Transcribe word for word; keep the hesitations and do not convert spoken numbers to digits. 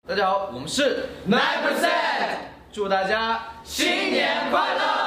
大家好，我们是 nine percent， 祝大家新年快乐！